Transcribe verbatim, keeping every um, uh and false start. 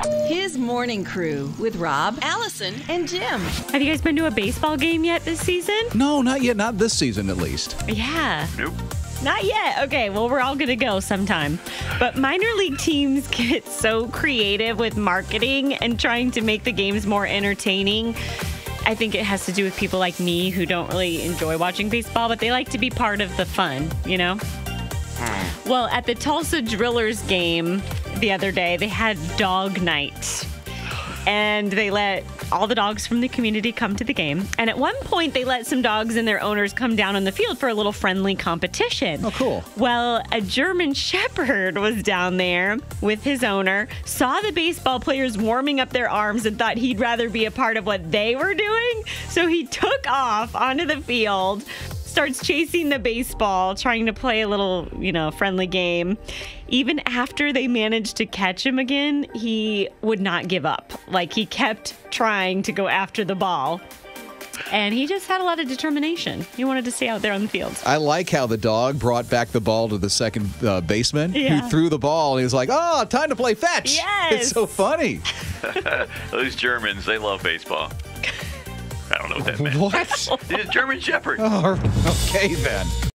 His morning crew with Rob, Allison, and Jim. Have you guys been to a baseball game yet this season? No, not yet. Not this season, at least. Yeah. Nope. Not yet. Okay, well, we're all going to go sometime. But minor league teams get so creative with marketing and trying to make the games more entertaining. I think it has to do with people like me who don't really enjoy watching baseball, but they like to be part of the fun, you know? Well, at the Tulsa Drillers game the other day, they had dog night. And they let all the dogs from the community come to the game. And at one point, they let some dogs and their owners come down on the field for a little friendly competition. Oh, cool. Well, a German Shepherd was down there with his owner, saw the baseball players warming up their arms and thought he'd rather be a part of what they were doing. So he took off onto the field, starts chasing the baseball, trying to play a little, you know, friendly game. Even after they managed to catch him again, he would not give up. Like, he kept trying to go after the ball. And he just had a lot of determination. He wanted to stay out there on the field. I like how the dog brought back the ball to the second uh, baseman Yeah. who threw the ball. And he was like, oh, time to play fetch. Yes. It's so funny. Those Germans, they love baseball. I don't know what that meant. What? He's a German Shepherd. Oh, okay, then.